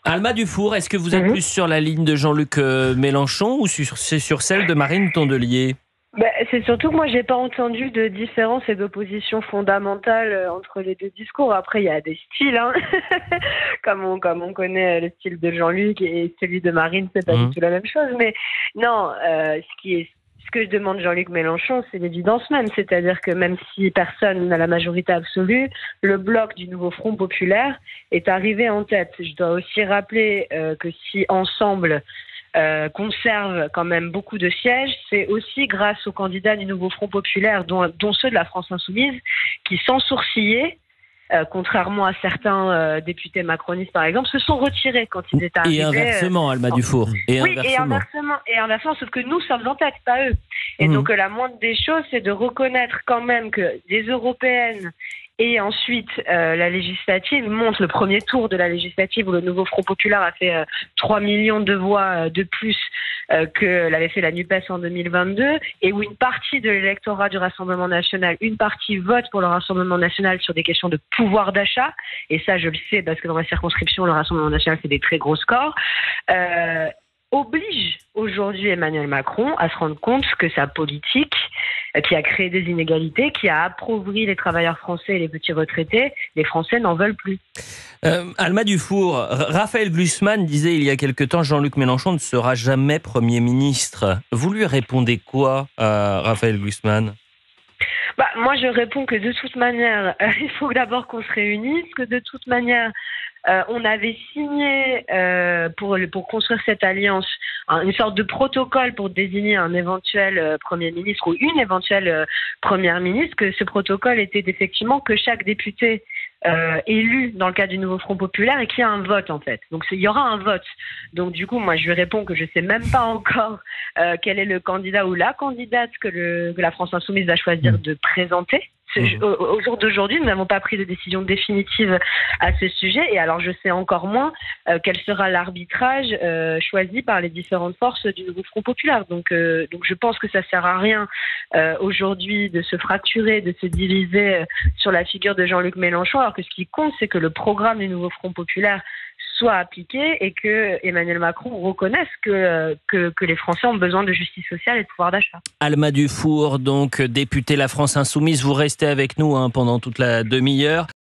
Alma Dufour, est-ce que vous êtes plus sur la ligne de Jean-Luc Mélenchon ou c'est sur celle de Marine Tondelier? C'est surtout que moi, j'ai pas entendu de différence et d'opposition fondamentale entre les deux discours. Après, il y a des styles, hein. comme on connaît le style de Jean-Luc et celui de Marine, c'est pas du tout la même chose. Mais non, ce que demande Jean-Luc Mélenchon, c'est l'évidence même. C'est-à-dire que même si personne n'a la majorité absolue, le bloc du nouveau Front populaire est arrivé en tête. Je dois aussi rappeler que si Ensemble conserve quand même beaucoup de sièges, c'est aussi grâce aux candidats du nouveau Front populaire, dont ceux de la France insoumise, qui sans sourciller, contrairement à certains députés macronistes par exemple, se sont retirés quand ils étaient arrivés. Et inversement, Alma Dufour. Et inversement, sauf que nous sommes en tête, pas eux. Et donc la moindre des choses, c'est de reconnaître quand même que des européennes et ensuite la législative montre le premier tour de la législative où le nouveau Front populaire a fait 3 millions de voix de plus que l'avait fait la NUPES en 2022, et où une partie de l'électorat du Rassemblement national, une partie vote pour le Rassemblement national sur des questions de pouvoir d'achat, et ça je le sais parce que dans ma circonscription le Rassemblement national fait des très gros scores, oblige aujourd'hui Emmanuel Macron à se rendre compte que sa politique, qui a créé des inégalités, qui a appauvri les travailleurs français et les petits retraités, les Français n'en veulent plus. Alma Dufour, Raphaël Glucksmann disait il y a quelque temps Jean-Luc Mélenchon ne sera jamais Premier ministre. Vous lui répondez quoi à Raphaël Glucksmann? Moi, je réponds que de toute manière, il faut d'abord qu'on se réunisse, que de toute manière, on avait signé pour construire cette alliance une sorte de protocole pour désigner un éventuel Premier ministre ou une éventuelle Première ministre, que ce protocole était effectivement que chaque député élu dans le cadre du nouveau Front populaire et qu'il y a un vote en fait. Donc il y aura un vote. Donc du coup, moi je lui réponds que je ne sais même pas encore quel est le candidat ou la candidate que la France insoumise va choisir de présenter. Au jour d'aujourd'hui, nous n'avons pas pris de décision définitive à ce sujet, et alors je sais encore moins quel sera l'arbitrage choisi par les différentes forces du nouveau Front populaire. Donc je pense que ça sert à rien aujourd'hui de se fracturer, de se diviser sur la figure de Jean-Luc Mélenchon, alors que ce qui compte, c'est que le programme du nouveau Front populaire soit appliqué et que Emmanuel Macron reconnaisse que les Français ont besoin de justice sociale et de pouvoir d'achat. Alma Dufour, donc députée La France Insoumise, vous restez avec nous pendant toute la demi-heure.